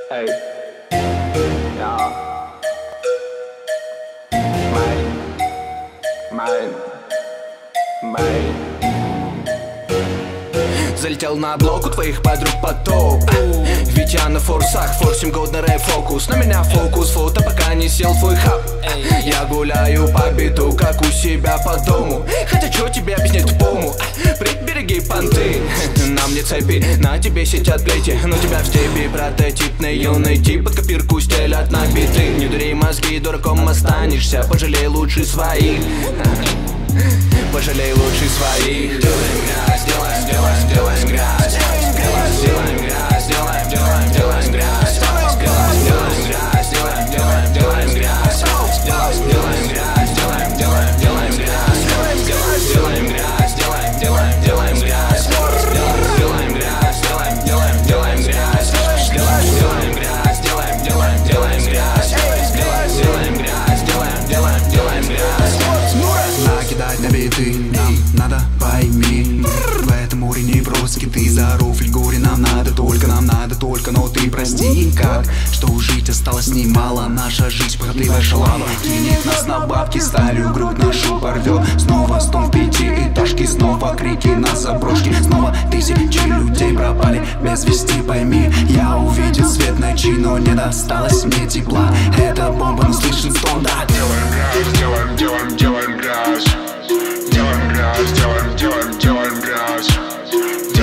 Hey, ja, mein. Залетел на блок у твоих подруг потоп. Ведь я на форсах, форсим год на рэп-фокус. На меня фокус, фото пока не сел твой хаб. Я гуляю по биту, как у себя по дому. Хотя чё тебе объяснять тупому? Прибереги понты. На мне цепи, на тебе сидят плети. Но тебя в степи прототипный юный тип. Под копирку стелят на биты. Не дури мозги, дураком останешься. Пожалей лучше своих. Пожалей лучше своих. Делаем грязь, делаем грязь. Делаем грязь, делаем грязь. Делаем грязь, делаем грязь. Делаем грязь, делаем грязь. Делаем грязь, делаем грязь. Делаем грязь, делаем грязь. Делаем грязь, делаем грязь. Делаем грязь, делаем грязь. Накидать на биты нам надо, пойми. В этом море не просто киты, за рофль горе нам надо только, но ты прости, как что жить осталось немало. Наша жизнь похотливая шалава, кинет нас на бабки, сталью грудь нашу порвет. Снова стон в пятиэтажке, снова крики на заброшке. Снова тысячи людей пропали без вести, пойми. Я увидел свет ночи, но не досталось мне тепла. Это бомба, но слышен стон, да. Делаем грязь, делаем грязь. Делаем грязь, делаем грязь.